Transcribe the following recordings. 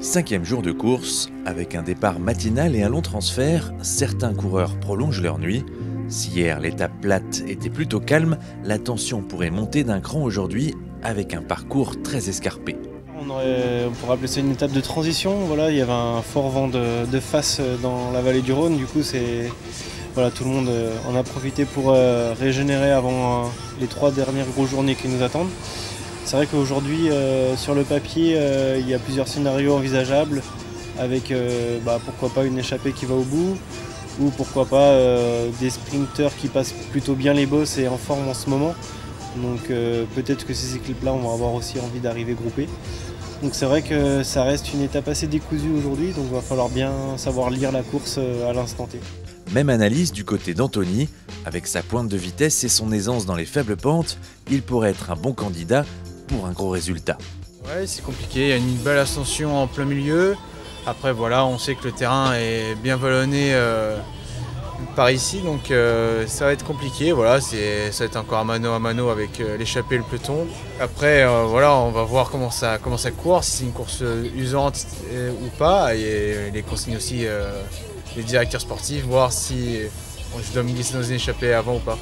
5e jour de course, avec un départ matinal et un long transfert, certains coureurs prolongent leur nuit. Si hier l'étape plate était plutôt calme, la tension pourrait monter d'un cran aujourd'hui avec un parcours très escarpé. On pourrait appeler ça une étape de transition. Voilà, il y avait un fort vent de face dans la vallée du Rhône, du coup tout le monde en a profité pour régénérer avant les 3 dernières grosses journées qui nous attendent. C'est vrai qu'aujourd'hui, sur le papier, il y a plusieurs scénarios envisageables avec pourquoi pas une échappée qui va au bout ou pourquoi pas des sprinteurs qui passent plutôt bien les bosses et en forme en ce moment. Donc peut-être que ces équipes-là vont avoir aussi envie d'arriver groupées. Donc c'est vrai que ça reste une étape assez décousue aujourd'hui, donc il va falloir bien savoir lire la course à l'instant T. Même analyse du côté d'Anthony. Avec sa pointe de vitesse et son aisance dans les faibles pentes, il pourrait être un bon candidat pour un gros résultat. Ouais, c'est compliqué, il y a une belle ascension en plein milieu. Après voilà, on sait que le terrain est bien vallonné par ici, donc ça va être compliqué. Voilà, ça va être encore à mano avec l'échappée et le peloton. Après on va voir comment ça court, si c'est une course usante ou pas, et les consignes aussi les directeurs sportifs, voir si je dois me glisser dans une échappée avant ou pas.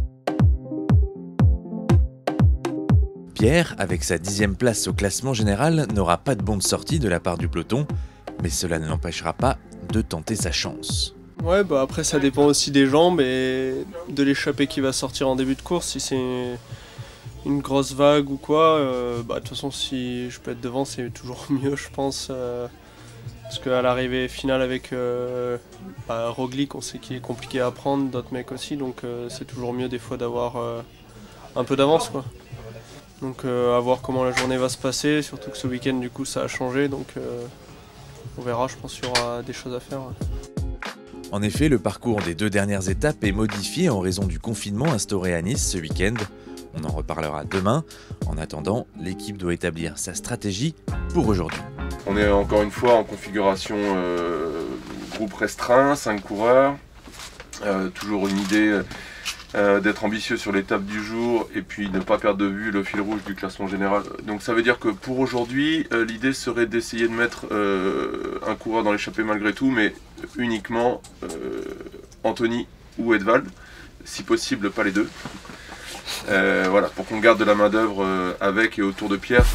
Pierre, avec sa 10e place au classement général, n'aura pas de bon de sortie de la part du peloton, mais cela ne l'empêchera pas de tenter sa chance. Ouais, après ça dépend aussi des jambes et de l'échappée qui va sortir en début de course. Si c'est une grosse vague ou quoi, de toute façon si je peux être devant c'est toujours mieux je pense. Parce qu'à l'arrivée finale avec Roglic, on sait qu'il est compliqué à prendre, d'autres mecs aussi, donc c'est toujours mieux des fois d'avoir un peu d'avance, quoi. Donc à voir comment la journée va se passer, surtout que ce week-end du coup ça a changé, donc on verra, je pense qu'il y aura des choses à faire. En effet, le parcours des 2 dernières étapes est modifié en raison du confinement instauré à Nice ce week-end. On en reparlera demain. En attendant, l'équipe doit établir sa stratégie pour aujourd'hui. On est encore une fois en configuration groupe restreint, 5 coureurs. Toujours une idée d'être ambitieux sur l'étape du jour et puis de ne pas perdre de vue le fil rouge du classement général. Donc ça veut dire que pour aujourd'hui, l'idée serait d'essayer de mettre un coureur dans l'échappée malgré tout, mais uniquement Anthony ou Edvald, si possible pas les deux. Voilà, pour qu'on garde de la main d'œuvre avec et autour de Pierre.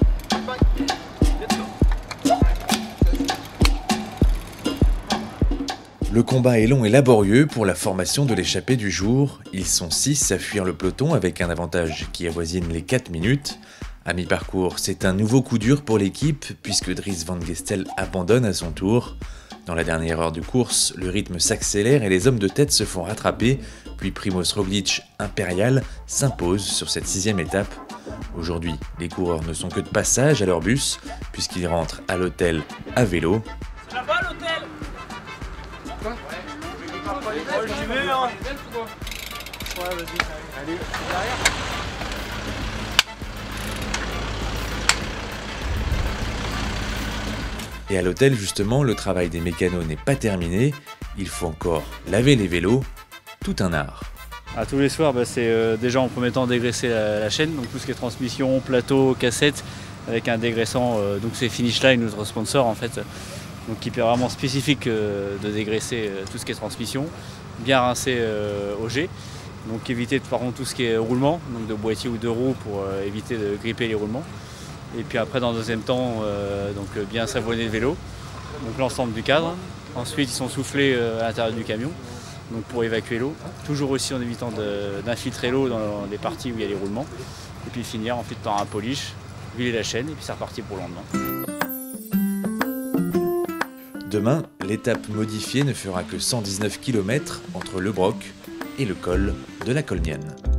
Le combat est long et laborieux pour la formation de l'échappée du jour. Ils sont 6 à fuir le peloton avec un avantage qui avoisine les 4 minutes. À mi-parcours, c'est un nouveau coup dur pour l'équipe puisque Dries Van Gestel abandonne à son tour. Dans la dernière heure de course, le rythme s'accélère et les hommes de tête se font rattraper, puis Primož Roglic, impérial, s'impose sur cette 6e étape. Aujourd'hui, les coureurs ne sont que de passage à leur bus puisqu'ils rentrent à l'hôtel à vélo. C'est là-bas l'hôtel. J'y vais, hein. Ouais, vas-y. Allez, derrière. Et à l'hôtel, justement, le travail des mécanos n'est pas terminé. Il faut encore laver les vélos, tout un art. Tous les soirs, c'est déjà en premier temps dégraisser la chaîne, donc tout ce qui est transmission, plateau, cassette, avec un dégraissant, donc c'est Finish Line, notre sponsor en fait, donc qui est vraiment spécifique de dégraisser tout ce qui est transmission, bien rincer au jet, donc éviter par contre tout ce qui est roulement, donc de boîtier ou de roues pour éviter de gripper les roulements. Et puis après dans le deuxième temps, bien savonner le vélo, donc l'ensemble du cadre. Ensuite ils sont soufflés à l'intérieur du camion, donc pour évacuer l'eau, toujours aussi en évitant d'infiltrer l'eau dans les parties où il y a les roulements. Et puis finir ensuite par un polish, huiler la chaîne et puis c'est reparti pour le lendemain. Demain, l'étape modifiée ne fera que 119 km entre Le Broc et le col de la Colnienne.